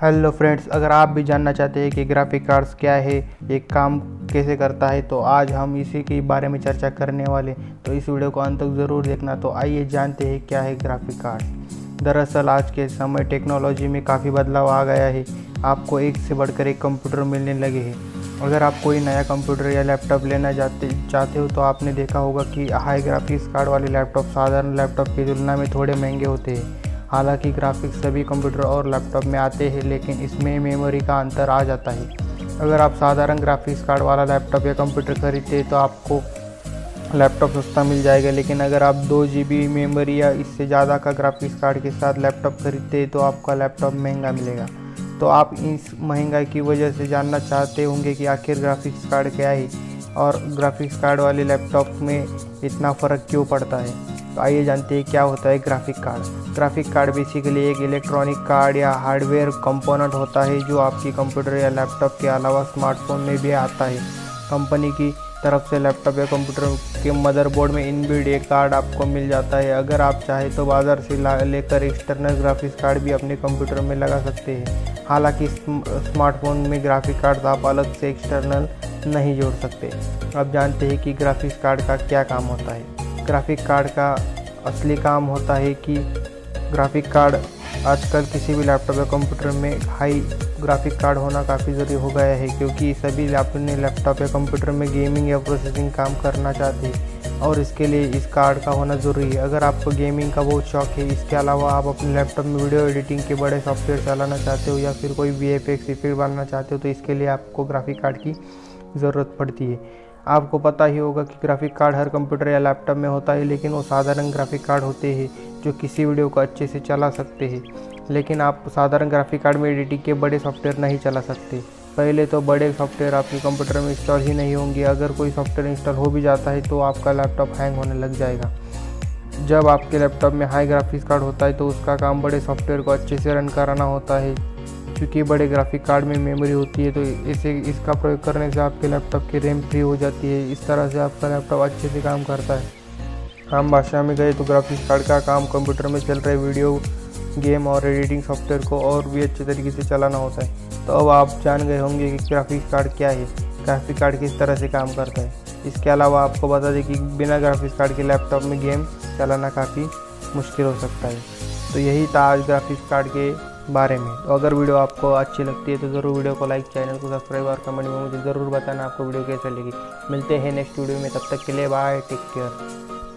Hello friends, अगर आप भी जानना चाहते हैं कि ग्राफिक कार्ड्स क्या है, ये काम कैसे करता है, तो आज हम इसी के बारे में चर्चा करने वाले। तो इस वीडियो को अंत तक ज़रूर देखना। तो आइए जानते हैं क्या है ग्राफिक कार्ड। दरअसल आज के समय टेक्नोलॉजी में काफ़ी बदलाव आ गया है। आपको एक से बढ़कर एक कंप्यूटर मिलने लगे हैं। अगर आप कोई नया कंप्यूटर या लैपटॉप लेना चाहते हो तो आपने देखा होगा कि हाई ग्राफिक्स कार्ड वाले लैपटॉप साधारण लैपटॉप की तुलना में थोड़े महंगे होते हैं। हालांकि ग्राफिक्स सभी कंप्यूटर और लैपटॉप में आते हैं, लेकिन इसमें मेमोरी का अंतर आ जाता है। अगर आप साधारण ग्राफिक्स कार्ड वाला लैपटॉप या कंप्यूटर खरीदते हैं तो आपको लैपटॉप सस्ता मिल जाएगा, लेकिन अगर आप 2 GB मेमोरी या इससे ज़्यादा का ग्राफिक्स कार्ड के साथ लैपटॉप खरीदते हैं तो आपका लैपटॉप महंगा मिलेगा। तो आप इस महंगाई की वजह से जानना चाहते होंगे कि आखिर ग्राफिक्स कार्ड क्या है और ग्राफिक्स कार्ड वाले लैपटॉप में इतना फ़र्क क्यों पड़ता है। तो आइए जानते हैं क्या होता है graphic card. Graphic card basically एक इलेक्ट्रॉनिक कार्ड या हार्डवेयर कंपोनेंट होता है जो आपकी कंप्यूटर या लैपटॉप के अलावा स्मार्टफोन में भी आता है। कंपनी की तरफ से लैपटॉप या कंप्यूटर के मदरबोर्ड में इनबिल्ट एक कार्ड आपको मिल जाता है। अगर आप चाहें तो बाज़ार से लेकर एक्सटर्नल ग्राफिक्स कार्ड भी अपने कंप्यूटर में लगा सकते हैं। हालांकि स्मार्टफोन में ग्राफिक कार्ड आप अलग से एक्सटर्नल नहीं जोड़ सकते। अब जानते हैं कि ग्राफिक्स कार्ड का क्या काम होता है। ग्राफिक कार्ड का असली काम होता है कि ग्राफिक कार्ड आजकल किसी भी लैपटॉप या कंप्यूटर में हाई ग्राफिक कार्ड होना काफ़ी ज़रूरी हो गया है, क्योंकि सभी अपने लैपटॉप या कंप्यूटर में गेमिंग या प्रोसेसिंग काम करना चाहते हैं और इसके लिए इस कार्ड का होना ज़रूरी है। अगर आपको गेमिंग का बहुत शौक है, इसके अलावा आप अपने लैपटॉप में वीडियो एडिटिंग के बड़े सॉफ्टवेयर चलाना चाहते हो या फिर कोई VFX इफेक्ट बनाना चाहते हो, तो इसके लिए आपको ग्राफिक कार्ड की ज़रूरत पड़ती है। आपको पता ही होगा कि ग्राफिक कार्ड हर कंप्यूटर या लैपटॉप में होता है, लेकिन वो साधारण ग्राफिक कार्ड होते हैं जो किसी वीडियो को अच्छे से चला सकते हैं। लेकिन आप साधारण ग्राफिक कार्ड में एडिटिंग के बड़े सॉफ्टवेयर नहीं चला सकते। पहले तो बड़े सॉफ्टवेयर आपके कंप्यूटर में इंस्टॉल ही नहीं होंगे। अगर कोई सॉफ्टवेयर इंस्टॉल हो भी जाता है तो आपका लैपटॉप हैंग होने लग जाएगा। जब आपके लैपटॉप में हाई ग्राफिक्स कार्ड होता है तो उसका काम बड़े सॉफ्टवेयर को अच्छे से रन कराना होता है। क्योंकि बड़े ग्राफिक कार्ड में मेमोरी होती है तो इसका प्रयोग करने से आपके लैपटॉप की रैम फ्री हो जाती है। इस तरह से आपका लैपटॉप अच्छे से काम करता है। आम भाषा में गए तो ग्राफिक्स कार्ड का काम कंप्यूटर में चल रहे वीडियो गेम और एडिटिंग सॉफ्टवेयर को और भी अच्छे तरीके से चलाना होता है। तो अब आप जान गए होंगे कि ग्राफिक्स कार्ड क्या है, ग्राफिक कार्ड किस तरह से काम करता है। इसके अलावा आपको बता दें कि बिना ग्राफिक्स कार्ड के लैपटॉप में गेम चलाना काफ़ी मुश्किल हो सकता है। तो यही था आज ग्राफिक्स कार्ड के बारे में। तो अगर वीडियो आपको अच्छी लगती है तो ज़रूर वीडियो को लाइक, चैनल को सब्सक्राइब और कमेंट में मुझे ज़रूर बताना आपको वीडियो कैसे लगी। मिलते हैं नेक्स्ट वीडियो में, तब तक के लिए बाय, टेक केयर।